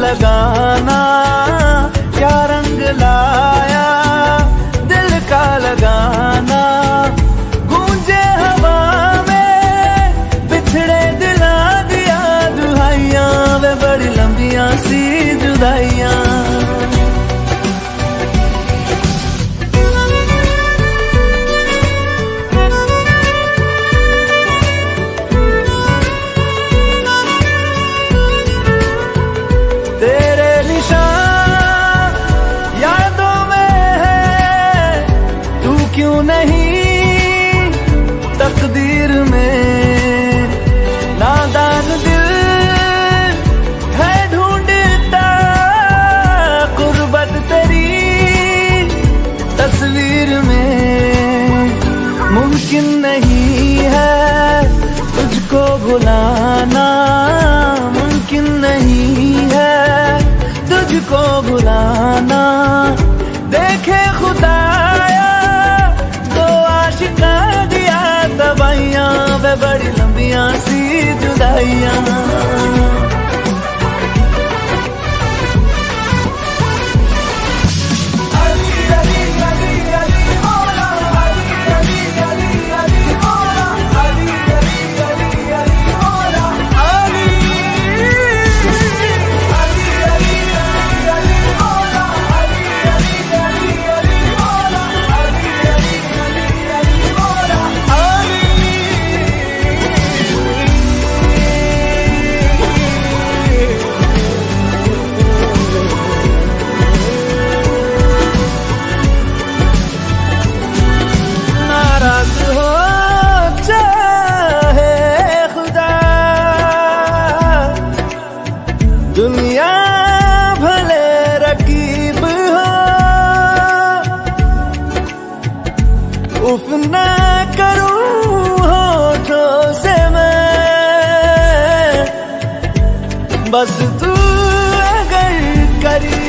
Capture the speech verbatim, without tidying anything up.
लगाना, क्या रंग लाया दिल का लगाना। गूंजे हवा में बिछड़े दिला दिया दुहाइयां, वे बड़ी लंबियां सी जुदाइयां। तेरे निशान यादों में है, तू क्यों नहीं तकदीर में। नादान दिल है ढूंढता गुर्बत तेरी तस्वीर में। मुमकिन नहीं है तुझको भुलाना, मुमकिन नहीं है तुझको भुलाना। देखे खुदाया तो आशिका दिया दवाइयां, वे बड़ी लंबियां सी जुदाइयां। दुनिया भले रकीब हो, उफ ना करूं होठों से मैं, बस तू अगर करी